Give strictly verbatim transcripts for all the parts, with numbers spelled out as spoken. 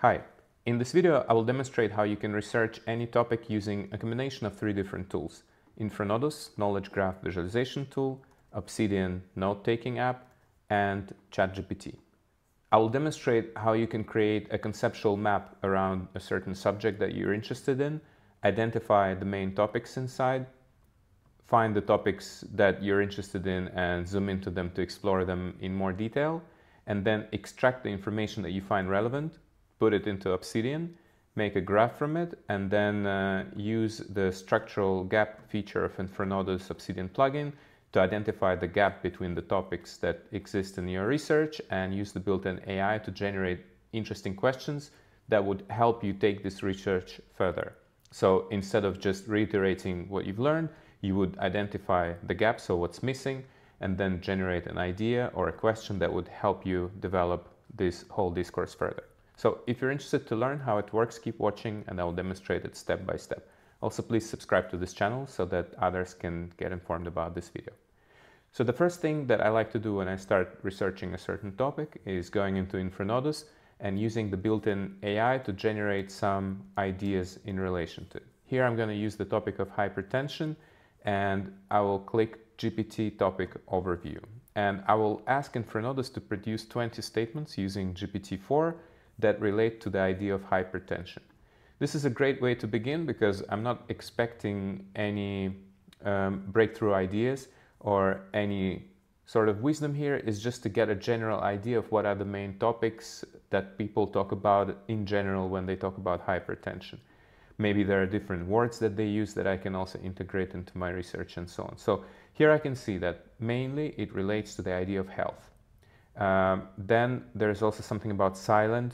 Hi, in this video I will demonstrate how you can research any topic using a combination of three different tools: InfraNodus Knowledge Graph Visualization Tool, Obsidian Note-Taking app, and ChatGPT. I will demonstrate how you can create a conceptual map around a certain subject that you're interested in, identify the main topics inside, find the topics that you're interested in and zoom into them to explore them in more detail, and then extract the information that you find relevant, put it into Obsidian, make a graph from it, and then uh, use the structural gap feature of InfraNodus Obsidian plugin to identify the gap between the topics that exist in your research and use the built-in A I to generate interesting questions that would help you take this research further. So instead of just reiterating what you've learned, you would identify the gap, so what's missing, and then generate an idea or a question that would help you develop this whole discourse further. So if you're interested to learn how it works, keep watching and I will demonstrate it step by step. Also, please subscribe to this channel so that others can get informed about this video. So the first thing that I like to do when I start researching a certain topic is going into InfraNodus and using the built-in A I to generate some ideas in relation to it. Here I'm going to use the topic of hypertension and I will click G P T topic overview. And I will ask InfraNodus to produce twenty statements using G P T four that relate to the idea of hypertension. This is a great way to begin because I'm not expecting any um, breakthrough ideas or any sort of wisdom here. Is just to get a general idea of what are the main topics that people talk about in general when they talk about hypertension. Maybe there are different words that they use that I can also integrate into my research and so on. So here I can see that mainly it relates to the idea of health. Um, then there's also something about silent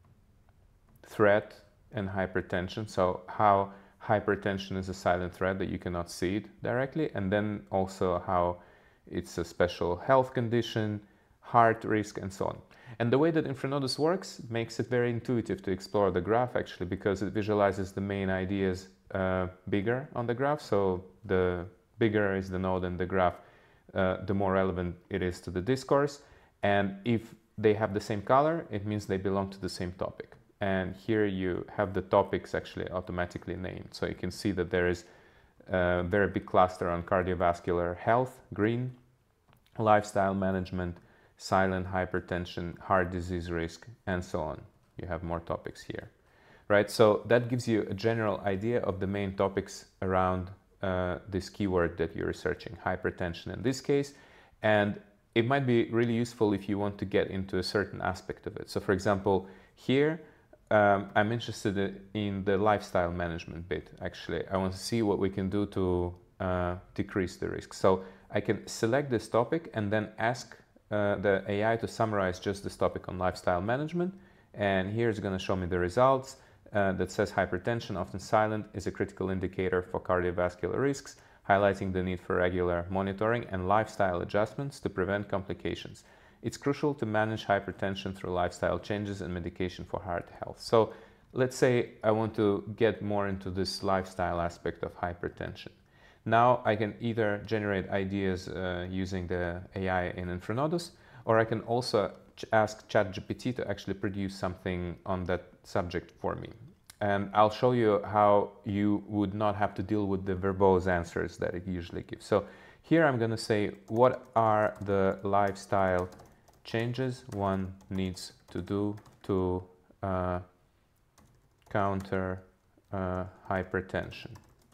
threat and hypertension. So how hypertension is a silent threat that you cannot see it directly. And then also how it's a special health condition, heart risk, and so on. And the way that InfraNodus works makes it very intuitive to explore the graph actually, because it visualizes the main ideas uh, bigger on the graph. So the bigger is the node in the graph, uh, the more relevant it is to the discourse. And if they have the same color, it means they belong to the same topic. And here you have the topics actually automatically named. So you can see that there is a very big cluster on cardiovascular health, green, lifestyle management, silent hypertension, heart disease risk, and so on. You have more topics here, right? So that gives you a general idea of the main topics around uh, this keyword that you're researching, hypertension in this case. And it might be really useful if you want to get into a certain aspect of it. So for example, here, um, I'm interested in the lifestyle management bit, actually. I want to see what we can do to uh, decrease the risk. So I can select this topic and then ask uh, the A I to summarize just this topic on lifestyle management. And here it's going to show me the results uh, that says hypertension, often silent, is a critical indicator for cardiovascular risks, highlighting the need for regular monitoring and lifestyle adjustments to prevent complications. It's crucial to manage hypertension through lifestyle changes and medication for heart health. So let's say I want to get more into this lifestyle aspect of hypertension. Now I can either generate ideas uh, using the A I in InfraNodus, or I can also ch ask ChatGPT to actually produce something on that subject for me. And I'll show you how you would not have to deal with the verbose answers that it usually gives. So here I'm going to say, what are the lifestyle changes one needs to do to uh, counter uh, hypertension?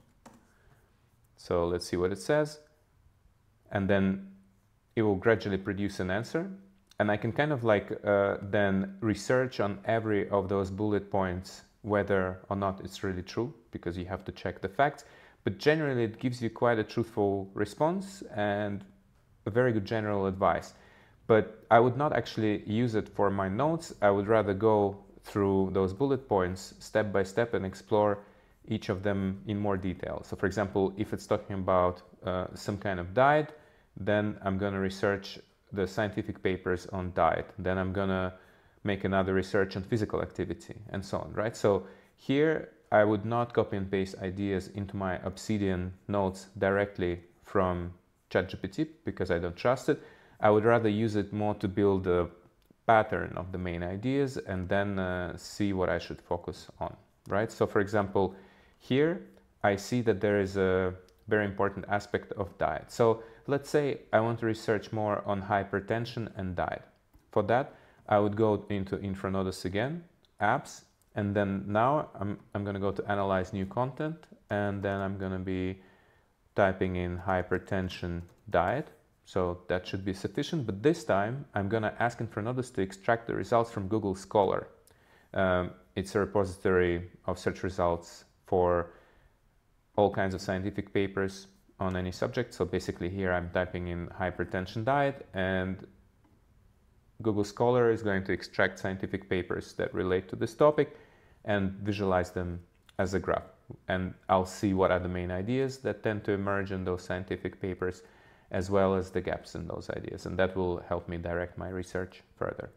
So let's see what it says. And then it will gradually produce an answer. And I can kind of like uh, then research on every of those bullet points whether or not it's really true, because you have to check the facts. But generally it gives you quite a truthful response and a very good general advice. But I would not actually use it for my notes. I would rather go through those bullet points step by step and explore each of them in more detail. So for example, if it's talking about uh, some kind of diet, then I'm going to research the scientific papers on diet. Then I'm going to make another research on physical activity and so on, right? So here I would not copy and paste ideas into my Obsidian notes directly from ChatGPT because I don't trust it. I would rather use it more to build a pattern of the main ideas and then uh, see what I should focus on, right? So for example, here I see that there is a very important aspect of diet. So let's say I want to research more on hypertension and diet. For that, I would go into InfraNodus again, apps, and then now I'm, I'm going to go to analyze new content, and then I'm going to be typing in hypertension diet. So that should be sufficient, but this time I'm going to ask InfraNodus to extract the results from Google Scholar. Um, it's a repository of search results for all kinds of scientific papers on any subject. So basically here I'm typing in hypertension diet, and Google Scholar is going to extract scientific papers that relate to this topic and visualize them as a graph. And I'll see what are the main ideas that tend to emerge in those scientific papers, as well as the gaps in those ideas. And that will help me direct my research further.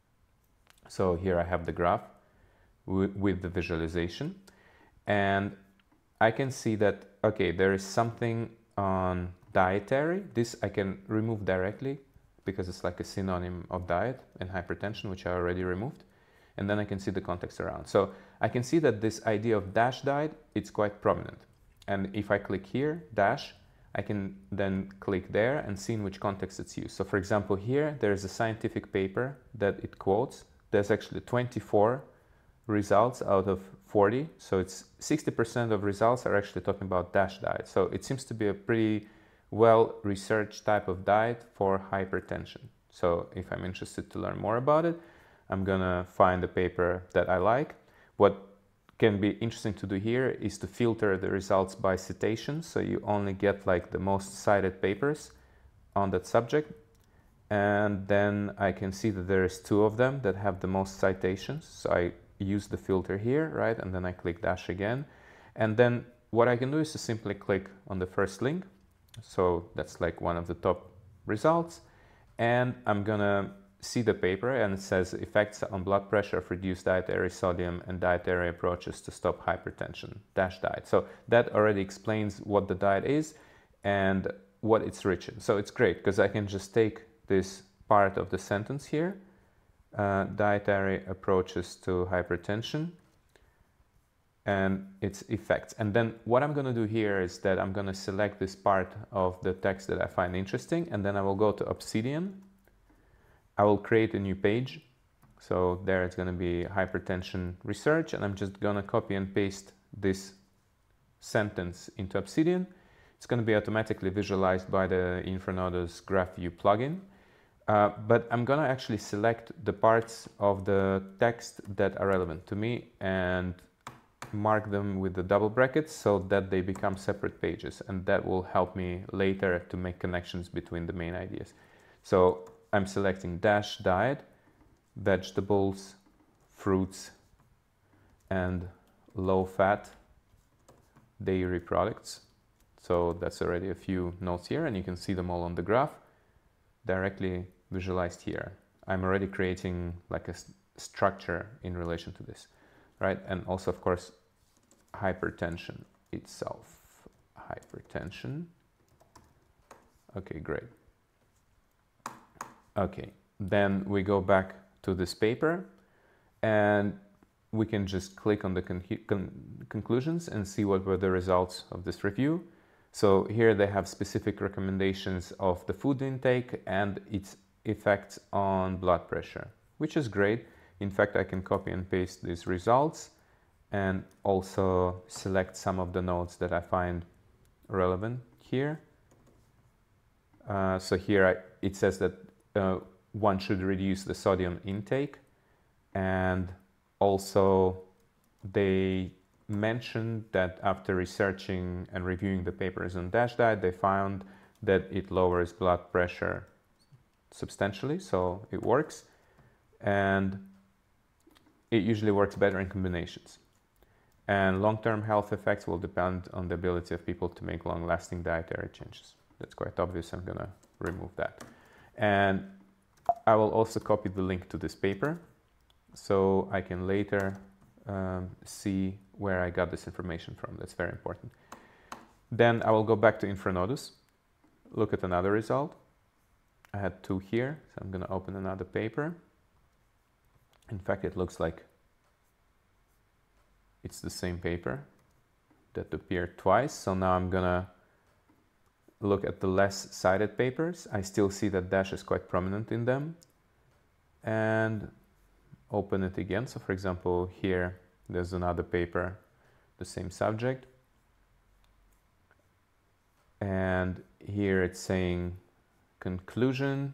So here I have the graph with the visualization. And I can see that, okay, there is something on dietary. This I can remove directly because it's like a synonym of diet and hypertension, which I already removed. And then I can see the context around. So I can see that this idea of dash diet, it's quite prominent. And if I click here, dash, I can then click there and see in which context it's used. So for example, here, there's a scientific paper that it quotes. There's actually twenty-four results out of forty. So it's sixty percent of results are actually talking about dash diet. So it seems to be a pretty well-researched type of diet for hypertension. So if I'm interested to learn more about it, I'm gonna find a paper that I like. What can be interesting to do here is to filter the results by citation, so you only get like the most cited papers on that subject. And then I can see that there is two of them that have the most citations. So I use the filter here, right? And then I click dash again. And then what I can do is to simply click on the first link. So that's like one of the top results. And I'm gonna see the paper, and it says effects on blood pressure of reduced dietary sodium and dietary approaches to stop hypertension, dash diet. So that already explains what the diet is and what it's rich in. So it's great because I can just take this part of the sentence here, uh, dietary approaches to hypertension and its effects. And then what I'm going to do here is that I'm going to select this part of the text that I find interesting, and then I will go to Obsidian. I will create a new page. So there it's going to be hypertension research, and I'm just going to copy and paste this sentence into Obsidian. It's going to be automatically visualized by the InfraNodus Graph View plugin. Uh, but I'm going to actually select the parts of the text that are relevant to me and mark them with the double brackets so that they become separate pages, and that will help me later to make connections between the main ideas. So I'm selecting dash diet, vegetables, fruits, and low-fat dairy products. So that's already a few notes here, and you can see them all on the graph, directly visualized here. I'm already creating like a structure in relation to this, right? And also, of course, hypertension itself. Hypertension. Okay, great. Okay, then we go back to this paper, and we can just click on the con con conclusions and see what were the results of this review. So here they have specific recommendations of the food intake and its effects on blood pressure, which is great. In fact, I can copy and paste these results and also select some of the notes that I find relevant here. Uh, so here I, it says that uh, one should reduce the sodium intake, and also they mentioned that after researching and reviewing the papers on dash diet, they found that it lowers blood pressure substantially, so it works, and it usually works better in combinations. And long-term health effects will depend on the ability of people to make long-lasting dietary changes. That's quite obvious. I'm gonna remove that. And I will also copy the link to this paper so I can later um, see where I got this information from. That's very important. Then I will go back to InfraNodus, look at another result. I had two here, so I'm gonna open another paper. In fact, it looks like it's the same paper that appeared twice. So now I'm gonna look at the less cited papers. I still see that dash is quite prominent in them, and open it again. So for example, here there's another paper, the same subject, and here it's saying conclusion.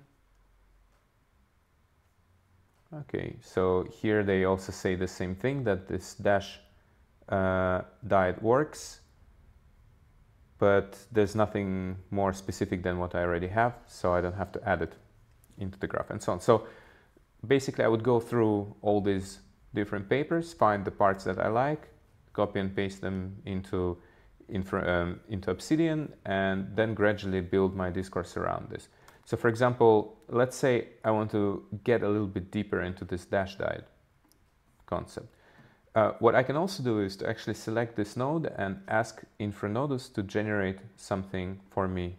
Okay, so here they also say the same thing, that this dash uh, diet works, but there's nothing more specific than what I already have, so I don't have to add it into the graph and so on. So basically I would go through all these different papers, find the parts that I like, copy and paste them into, infra, um, into Obsidian, and then gradually build my discourse around this. So for example, let's say I want to get a little bit deeper into this dash diet concept. Uh, what I can also do is to actually select this node and ask InfraNodus to generate something for me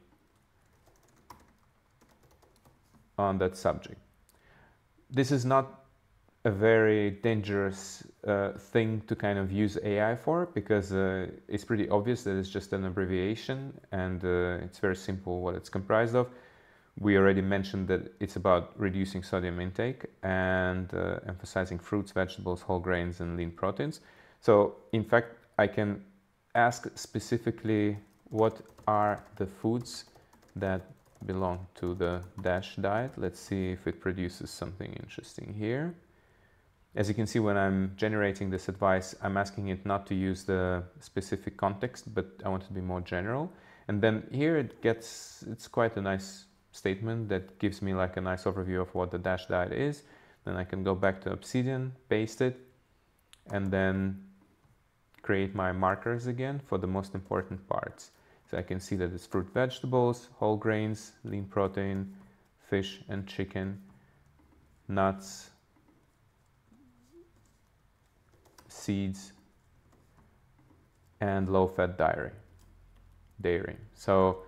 on that subject. This is not a very dangerous uh, thing to kind of use A I for, because uh, it's pretty obvious that it's just an abbreviation, and uh, it's very simple what it's comprised of. We already mentioned that it's about reducing sodium intake and uh, emphasizing fruits, vegetables, whole grains, and lean proteins. So in fact, I can ask specifically what are the foods that belong to the dash diet. Let's see if it produces something interesting here. As you can see, when I'm generating this advice, I'm asking it not to use the specific context, but I want it to be more general. And then here it gets, it's quite a nice statement that gives me like a nice overview of what the dash diet is. Then I can go back to Obsidian, paste it, and then create my markers again for the most important parts. So I can see that it's fruit, vegetables, whole grains, lean protein, fish and chicken, nuts, seeds, and low-fat dairy. Dairy. So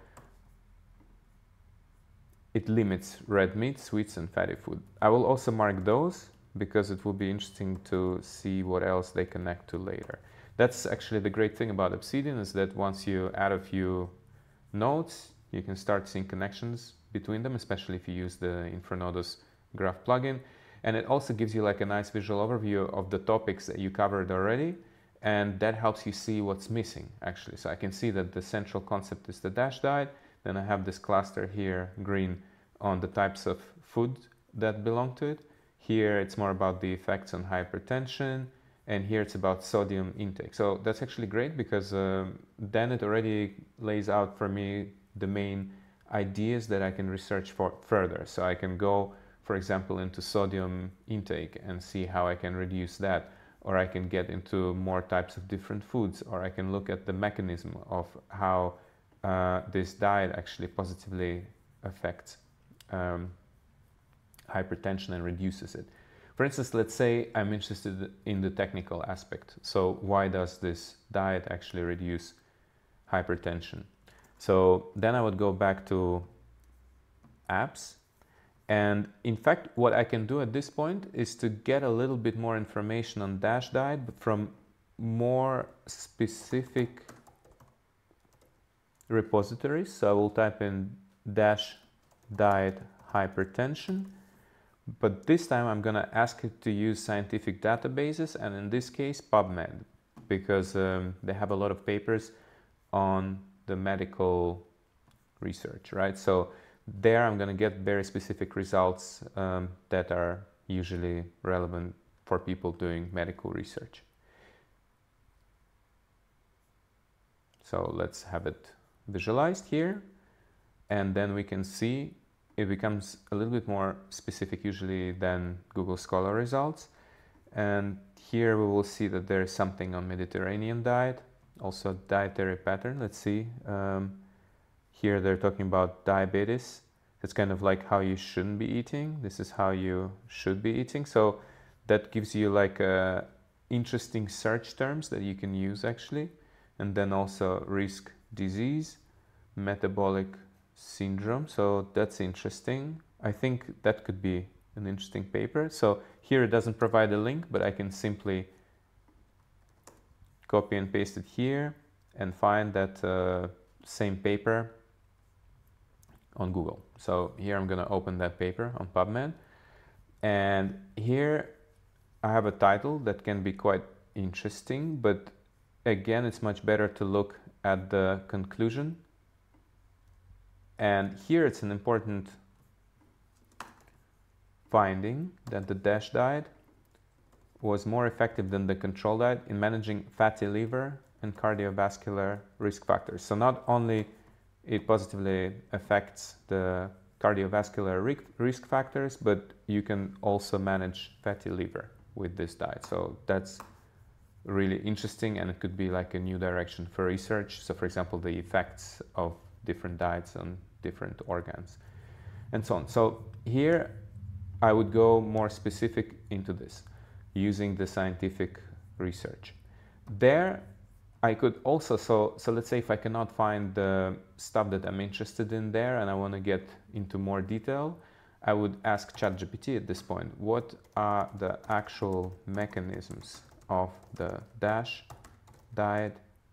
it limits red meat, sweets, and fatty food. I will also mark those because it will be interesting to see what else they connect to later. That's actually the great thing about Obsidian, is that once you add a few nodes, you can start seeing connections between them, especially if you use the InfraNodus graph plugin. And it also gives you like a nice visual overview of the topics that you covered already, and that helps you see what's missing actually. So I can see that the central concept is the dash diet. Then I have this cluster here, green, on the types of food that belong to it. Here it's more about the effects on hypertension, and here it's about sodium intake. So that's actually great, because um, then it already lays out for me the main ideas that I can research for further. So I can go, for example, into sodium intake and see how I can reduce that, or I can get into more types of different foods, or I can look at the mechanism of how uh, this diet actually positively affects um, hypertension and reduces it. For instance, let's say I'm interested in the technical aspect. So why does this diet actually reduce hypertension? So then I would go back to apps. And in fact, what I can do at this point is to get a little bit more information on dash diet, but from more specific repositories. So I will type in dash diet hypertension, but this time I'm going to ask it to use scientific databases, and in this case PubMed, because um, they have a lot of papers on the medical research, right? So there I'm going to get very specific results um, that are usually relevant for people doing medical research. So let's have it visualized here, and then we can see it becomes a little bit more specific usually than Google Scholar results. And here we will see that there is something on Mediterranean diet, also dietary pattern. Let's see. Um, here they're talking about diabetes. It's kind of like how you shouldn't be eating. This is how you should be eating. So that gives you like uh, interesting search terms that you can use actually. And then also risk disease, metabolic syndrome. So that's interesting. I think that could be an interesting paper. So here it doesn't provide a link, but I can simply copy and paste it here and find that uh, same paper on Google. So here I'm going to open that paper on PubMed, and here I have a title that can be quite interesting, but again it's much better to look at the conclusion. And here it's an important finding that the DASH diet was more effective than the control diet in managing fatty liver and cardiovascular risk factors. So not only it positively affects the cardiovascular risk factors, but you can also manage fatty liver with this diet. So that's really interesting, and it could be like a new direction for research. So for example, the effects of different diets on different organs and so on. So here I would go more specific into this using the scientific research. There I could also, so, so let's say if I cannot find the stuff that I'm interested in there and I want to get into more detail, I would ask ChatGPT at this point, what are the actual mechanisms of the DASH diet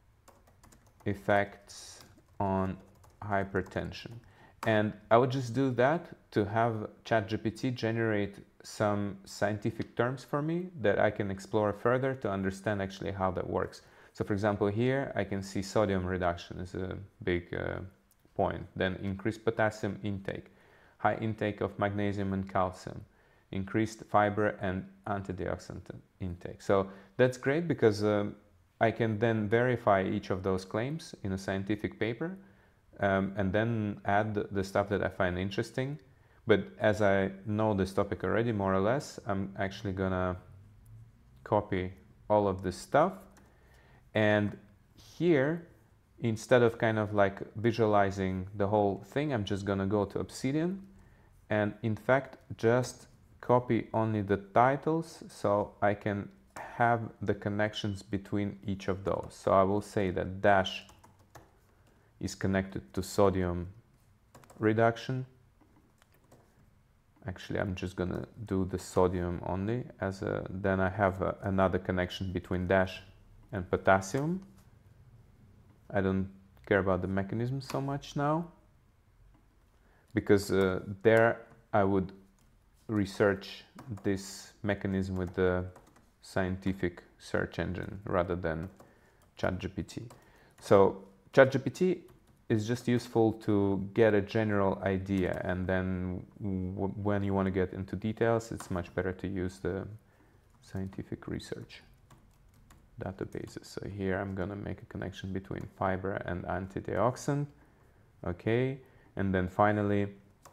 effects on hypertension? And I would just do that to have ChatGPT generate some scientific terms for me that I can explore further to understand actually how that works. So for example, here I can see sodium reduction is a big uh, point, then increased potassium intake, high intake of magnesium and calcium, increased fiber and antioxidant intake. So that's great because um, I can then verify each of those claims in a scientific paper um, and then add the stuff that I find interesting. But as I know this topic already, more or less, I'm actually gonna copy all of this stuff. And here, instead of kind of like visualizing the whole thing, I'm just gonna go to Obsidian and in fact just copy only the titles so I can have the connections between each of those. So I will say that DASH is connected to sodium reduction. Actually, I'm just gonna do the sodium only as a, then I have a, another connection between DASH and potassium. I don't care about the mechanism so much now because uh, there I would research this mechanism with the scientific search engine rather than ChatGPT. So ChatGPT is just useful to get a general idea, and then w when you want to get into details, it's much better to use the scientific research databases. So here I'm gonna make a connection between fiber and antioxidant. Okay, and then finally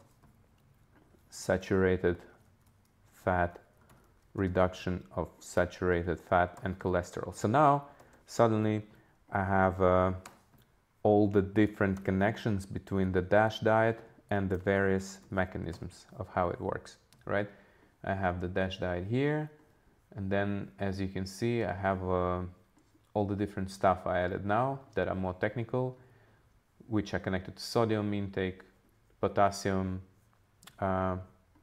saturated fat, reduction of saturated fat and cholesterol. So now suddenly I have uh, all the different connections between the DASH diet and the various mechanisms of how it works, right? I have the DASH diet here, and then as you can see I have uh, all the different stuff I added now that are more technical, which are connected to sodium intake, potassium uh,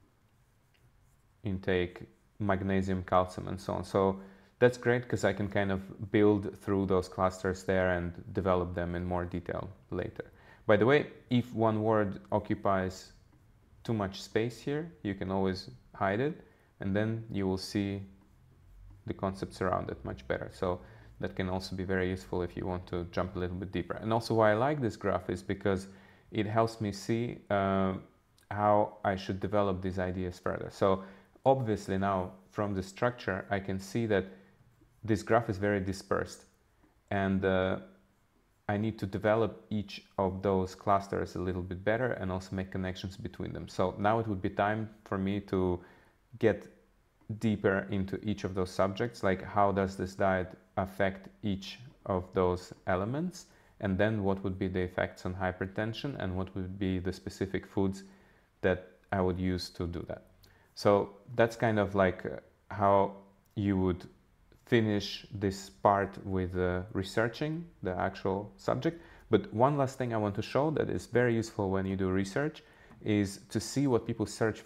intake, magnesium, calcium, and so on. So that's great because I can kind of build through those clusters there and develop them in more detail later. By the way, if one word occupies too much space here, you can always hide it, and then you will see the concepts around it much better. So that can also be very useful if you want to jump a little bit deeper. And also why I like this graph is because it helps me see uh, how I should develop these ideas further. So obviously now from the structure I can see that this graph is very dispersed, and uh, I need to develop each of those clusters a little bit better and also make connections between them. So now it would be time for me to get deeper into each of those subjects, like how does this diet affect each of those elements, and then what would be the effects on hypertension and what would be the specific foods that I would use to do that. So that's kind of like how you would finish this part with uh, researching the actual subject. But one last thing I want to show that is very useful when you do research is to see what people search for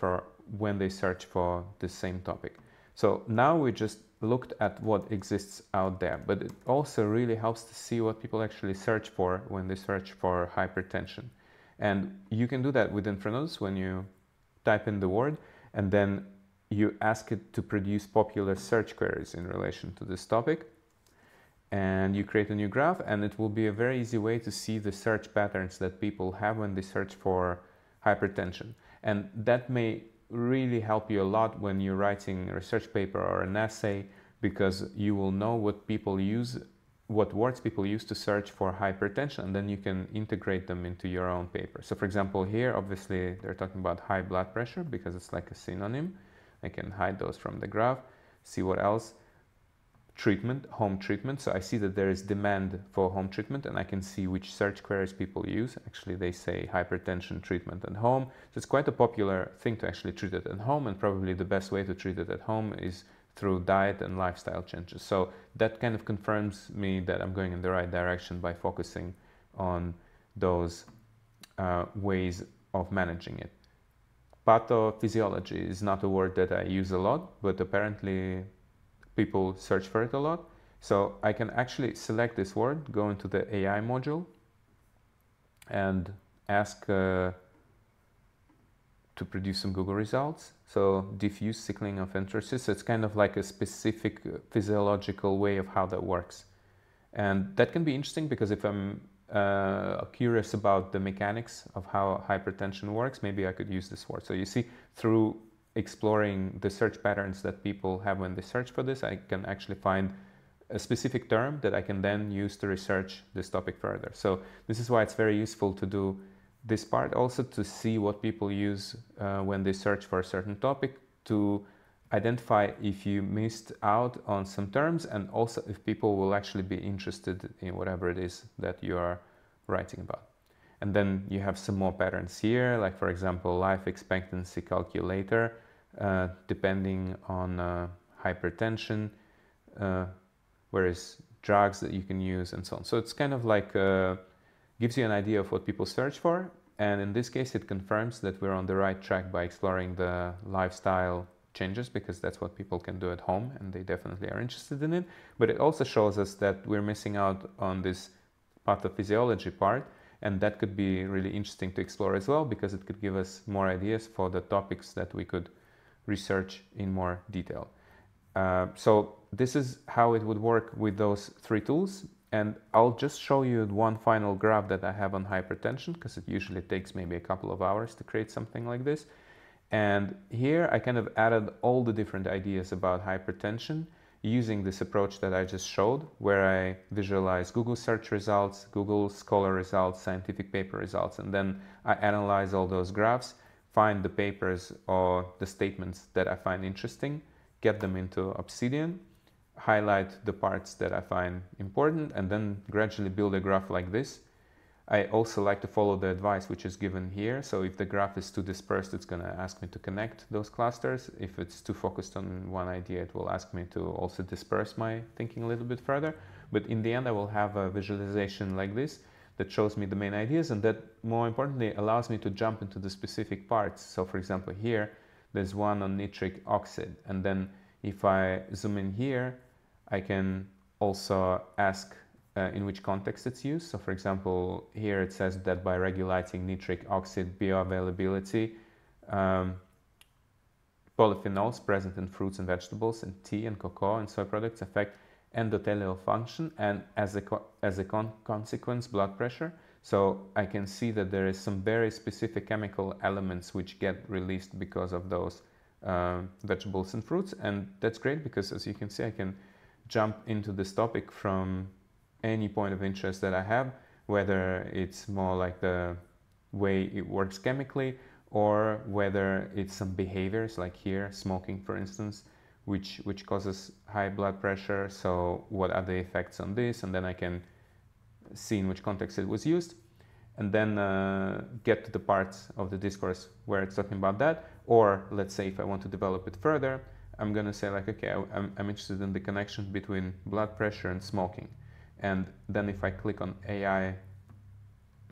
when they search for the same topic. So now we just looked at what exists out there, but it also really helps to see what people actually search for when they search for hypertension. And you can do that with InfraNodus when you type in the word and then you ask it to produce popular search queries in relation to this topic. And you create a new graph, and it will be a very easy way to see the search patterns that people have when they search for hypertension. And that may really help you a lot when you're writing a research paper or an essay, because you will know what people use, what words people use to search for hypertension, and then you can integrate them into your own paper. So for example, here, obviously, they're talking about high blood pressure because it's like a synonym. I can hide those from the graph, see what else. Treatment, home treatment. So I see that there is demand for home treatment, and I can see which search queries people use. Actually, they say hypertension treatment at home. So it's quite a popular thing to actually treat it at home, and probably the best way to treat it at home is through diet and lifestyle changes. So that kind of confirms me that I'm going in the right direction by focusing on those uh, ways of managing it. Pathophysiology is not a word that I use a lot, but apparently people search for it a lot. So I can actually select this word, go into the A I module, and ask uh, to produce some Google results. So diffuse sickling of entrances. So it's kind of like a specific physiological way of how that works. And that can be interesting because if I'm uh, curious about the mechanics of how hypertension works, maybe I could use this word. So you see, through exploring the search patterns that people have when they search for this, I can actually find a specific term that I can then use to research this topic further. So this is why it's very useful to do this part, also to see what people use uh, when they search for a certain topic, to identify if you missed out on some terms, and also if people will actually be interested in whatever it is that you are writing about. And then you have some more patterns here, like for example, life expectancy calculator, uh, depending on uh, hypertension, uh, whereas drugs that you can use and so on. So it's kind of like, uh, gives you an idea of what people search for. And in this case, it confirms that we're on the right track by exploring the lifestyle changes, because that's what people can do at home and they definitely are interested in it. But it also shows us that we're missing out on this pathophysiology part. And that could be really interesting to explore as well, because it could give us more ideas for the topics that we could research in more detail. Uh, so this is how it would work with those three tools. And I'll just show you one final graph that I have on hypertension, because it usually takes maybe a couple of hours to create something like this. And here I kind of added all the different ideas about hypertension using this approach that I just showed, where I visualize Google search results, Google Scholar results, scientific paper results, and then I analyze all those graphs, find the papers or the statements that I find interesting, get them into Obsidian, highlight the parts that I find important, and then gradually build a graph like this. I also like to follow the advice which is given here. So if the graph is too dispersed, it's going to ask me to connect those clusters. If it's too focused on one idea, it will ask me to also disperse my thinking a little bit further. But in the end, I will have a visualization like this that shows me the main ideas, and that, more importantly, allows me to jump into the specific parts. So for example, here, there's one on nitric oxide. And then if I zoom in here, I can also ask Uh, in which context it's used. So for example, here it says that by regulating nitric oxide bioavailability, um, polyphenols present in fruits and vegetables and tea and cocoa and soy products affect endothelial function, and as a, co as a con consequence, blood pressure. So I can see that there is some very specific chemical elements which get released because of those uh, vegetables and fruits. And that's great, because as you can see, I can jump into this topic from any point of interest that I have, whether it's more like the way it works chemically, or whether it's some behaviors like here, smoking for instance, which which causes high blood pressure. So what are the effects on this? And then I can see in which context it was used, and then uh, get to the parts of the discourse where it's talking about that. Or let's say if I want to develop it further, I'm going to say like, okay, I'm, I'm interested in the connection between blood pressure and smoking. And then if I click on A I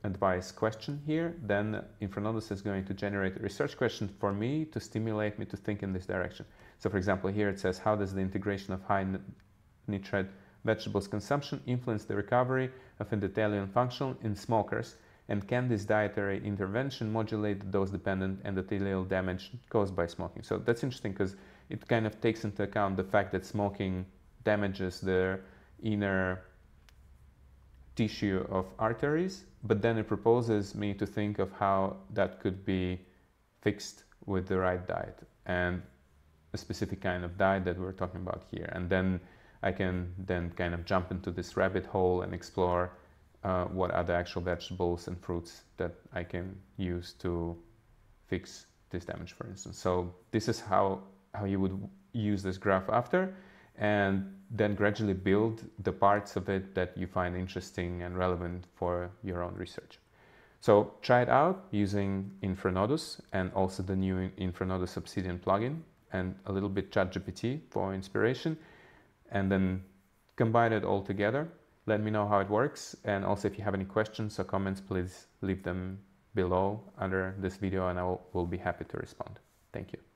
advice question here, then InfraNodus is going to generate a research question for me to stimulate me to think in this direction. So for example, here it says, how does the integration of high nitrate vegetables consumption influence the recovery of endothelial function in smokers? And can this dietary intervention modulate the dose-dependent endothelial damage caused by smoking? So that's interesting because it kind of takes into account the fact that smoking damages the inner tissue of arteries, but then it proposes me to think of how that could be fixed with the right diet and a specific kind of diet that we're talking about here. And then I can then kind of jump into this rabbit hole and explore uh, what are the actual vegetables and fruits that I can use to fix this damage, for instance. So this is how, how you would use this graph after, and then gradually build the parts of it that you find interesting and relevant for your own research. So try it out using InfraNodus and also the new InfraNodus Obsidian plugin and a little bit ChatGPT for inspiration, and then combine it all together. Let me know how it works, and also if you have any questions or comments, please leave them below under this video and I will, will be happy to respond. Thank you.